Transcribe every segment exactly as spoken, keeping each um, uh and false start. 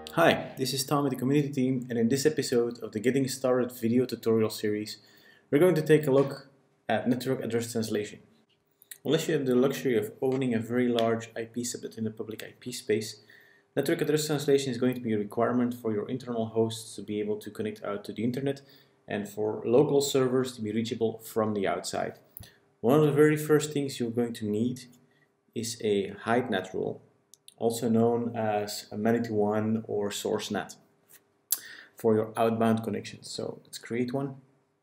Hi, this is Tom with the community team, and in this episode of the Getting Started video tutorial series, we're going to take a look at network address translation. Unless you have the luxury of owning a very large I P subnet in the public I P space, network address translation is going to be a requirement for your internal hosts to be able to connect out to the internet and for local servers to be reachable from the outside. One of the very first things you're going to need is a hide net rule, also known as a many to one or source net for your outbound connections. So let's create one.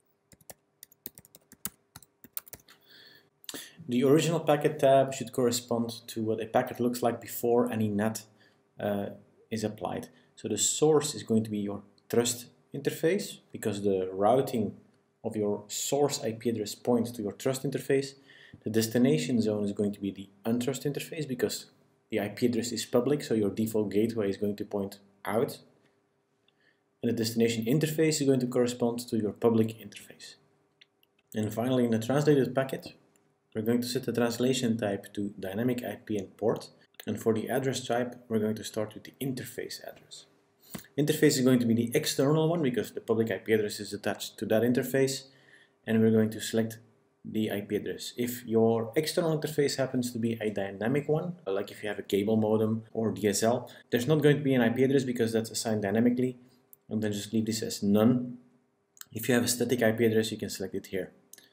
The original packet tab should correspond to what a packet looks like before any net uh, is applied. So the source is going to be your trust interface, because the routing of your source I P address points to your trust interface. The destination zone is going to be the untrust interface, because the I P address is public, so your default gateway is going to point out. And the destination interface is going to correspond to your public interface. And finally, in the translated packet, we're going to set the translation type to dynamic I P and port. And for the address type, we're going to start with the interface address. Interface is going to be the external one, because the public I P address is attached to that interface. And we're going to select the I P address. If your external interface happens to be a dynamic one, like if you have a cable modem or D S L, there's not going to be an I P address because that's assigned dynamically, and then just leave this as none. If you have a static I P address, you can select it here.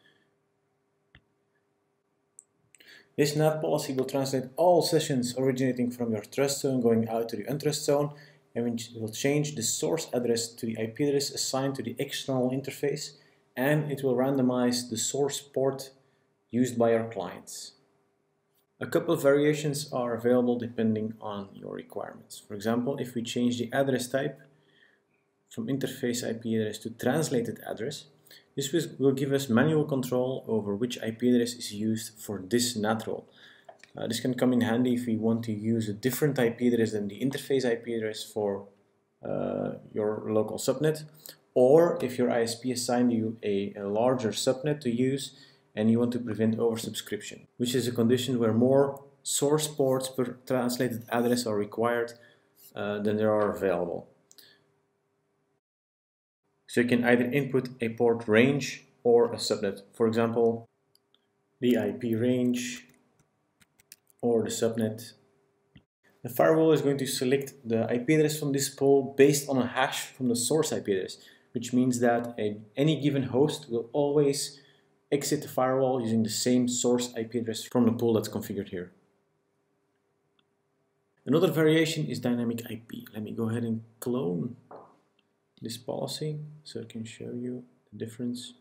This N A T policy will translate all sessions originating from your trust zone going out to the untrust zone, and it will change the source address to the I P address assigned to the external interface, and it will randomize the source port used by our clients. A couple of variations are available depending on your requirements. For example, if we change the address type from interface I P address to translated address, this will give us manual control over which I P address is used for this N A T rule. Uh, this can come in handy if we want to use a different I P address than the interface I P address for uh, your local subnet, or if your I S P assigned you a, a larger subnet to use and you want to prevent oversubscription, which is a condition where more source ports per translated address are required uh, than there are available. So you can either input a port range or a subnet. For example, the I P range or the subnet. The firewall is going to select the I P address from this pool based on a hash from the source I P address, which means that a, any given host will always exit the firewall using the same source I P address from the pool that's configured here. Another variation is dynamic I P. Let me go ahead and clone this policy so I can show you the difference.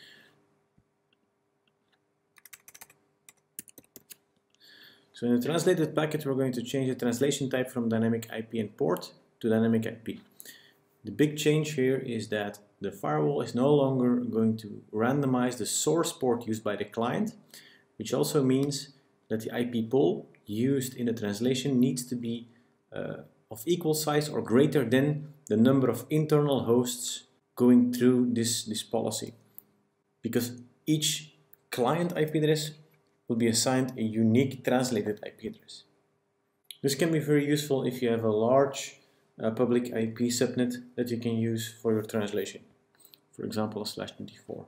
So in the translated packet, we're going to change the translation type from dynamic I P and port to dynamic I P. The big change here is that the firewall is no longer going to randomize the source port used by the client, which also means that the I P pool used in the translation needs to be uh, of equal size or greater than the number of internal hosts going through this, this policy, because each client I P address will be assigned a unique translated I P address. This can be very useful if you have a large uh, public I P subnet that you can use for your translation. For example, a slash twenty-four.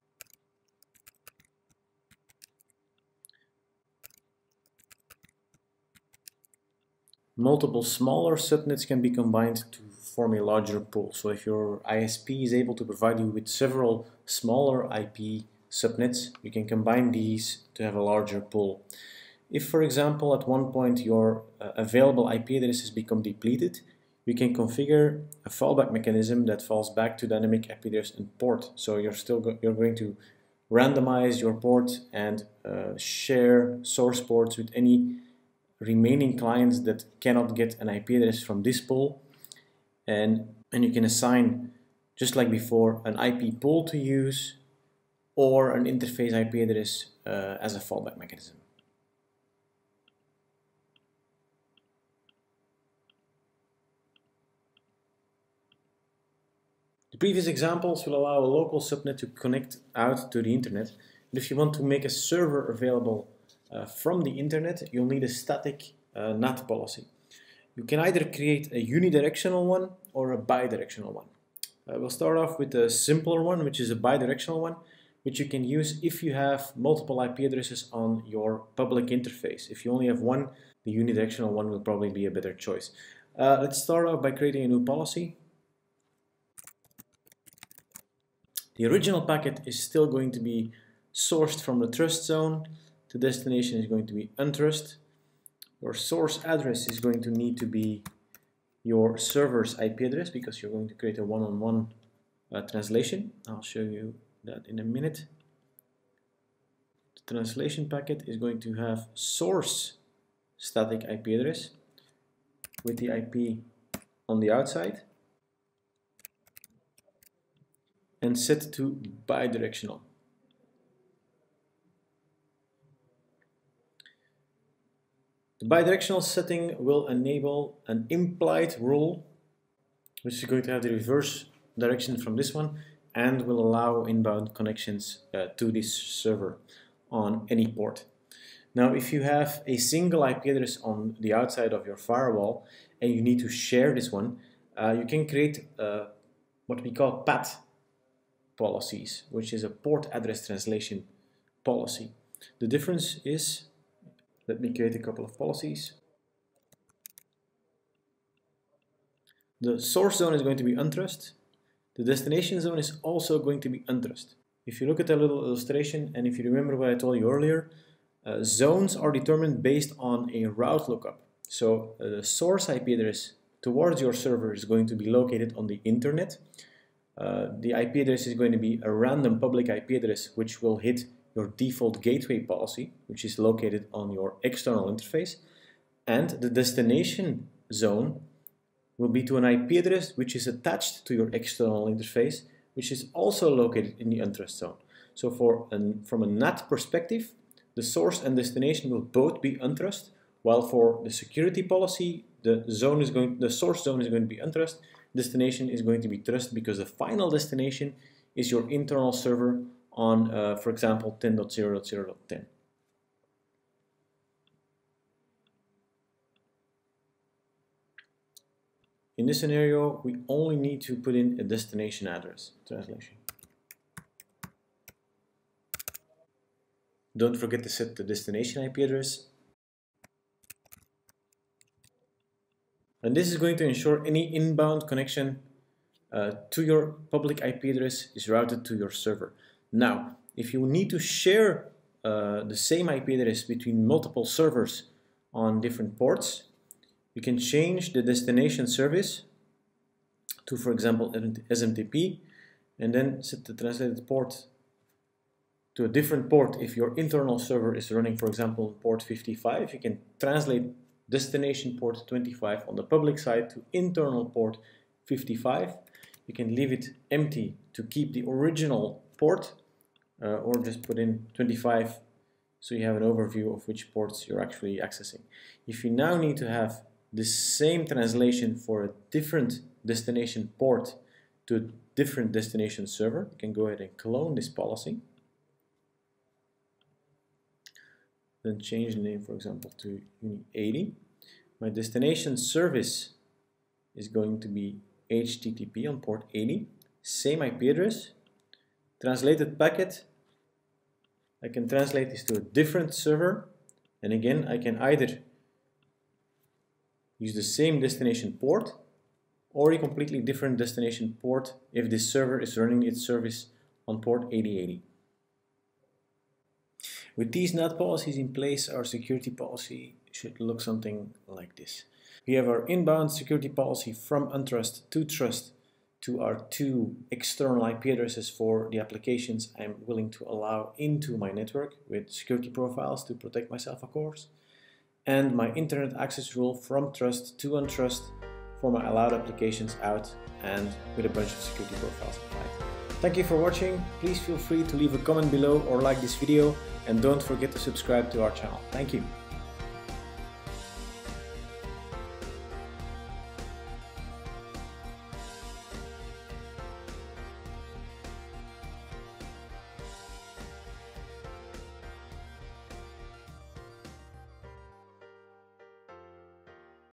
Multiple smaller subnets can be combined to form a larger pool. So if your I S P is able to provide you with several smaller I P subnets, you can combine these to have a larger pool. If, for example, at one point your uh, available I P address has become depleted, you can configure a fallback mechanism that falls back to dynamic I P address and port. So you're still go you're going to randomize your port and uh, share source ports with any remaining clients that cannot get an I P address from this pool, and, and you can assign, just like before, an I P pool to use or an interface I P address uh, as a fallback mechanism. The previous examples will allow a local subnet to connect out to the internet, but if you want to make a server available uh, from the internet, you'll need a static uh, N A T policy. You can either create a unidirectional one or a bidirectional one. Uh, we'll start off with a simpler one, which is a bidirectional one, which you can use if you have multiple I P addresses on your public interface. If you only have one, the unidirectional one will probably be a better choice. Uh, let's start off by creating a new policy. The original packet is still going to be sourced from the trust zone. The destination is going to be untrust. Your source address is going to need to be your server's I P address because you're going to create a one-on-one uh, translation. I'll show you that in a minute. The translation packet is going to have source static I P address with the I P on the outside and set to bidirectional. The bidirectional setting will enable an implied rule, which is going to have the reverse direction from this one, and will allow inbound connections uh, to this server on any port. Now, if you have a single I P address on the outside of your firewall and you need to share this one, uh, you can create uh, what we call P A T policies, which is a port address translation policy. The difference is, let me create a couple of policies. The source zone is going to be untrust. The destination zone is also going to be untrust. If you look at that little illustration, and if you remember what I told you earlier, uh, zones are determined based on a route lookup. So uh, the source I P address towards your server is going to be located on the internet. Uh, the I P address is going to be a random public I P address which will hit your default gateway policy, which is located on your external interface. And the destination zone will be to an I P address which is attached to your external interface, which is also located in the untrust zone. So for an, from a N A T perspective, the source and destination will both be untrust, while for the security policy, the zone is going, the source zone is going to be untrust, destination is going to be trust, because the final destination is your internal server on, uh, for example, ten dot zero dot zero dot ten. In this scenario, we only need to put in a destination address translation. Don't forget to set the destination I P address. And this is going to ensure any inbound connection uh, to your public I P address is routed to your server. Now, if you need to share uh, the same I P address between multiple servers on different ports, you can change the destination service to, for example, S M T P, and then set the translated port to a different port. If your internal server is running, for example, port fifty-five, you can translate destination port twenty-five on the public side to internal port fifty-five. You can leave it empty to keep the original port, uh, or just put in twenty-five so you have an overview of which ports you're actually accessing. If you now need to have the same translation for a different destination port to a different destination server, you can go ahead and clone this policy. Then change the name, for example, to Uni eighty. My destination service is going to be H T T P on port eighty, same I P address. Translated packet, I can translate this to a different server, and again I can either use the same destination port or a completely different destination port if this server is running its service on port eighty eighty. With these N A T policies in place, our security policy should look something like this. We have our inbound security policy from untrust to trust to our two external I P addresses for the applications I'm willing to allow into my network with security profiles to protect myself, of course, and my internet access rule from trust to untrust for my allowed applications out and with a bunch of security profiles applied. Thank you for watching. Please feel free to leave a comment below or like this video, and don't forget to subscribe to our channel. Thank you.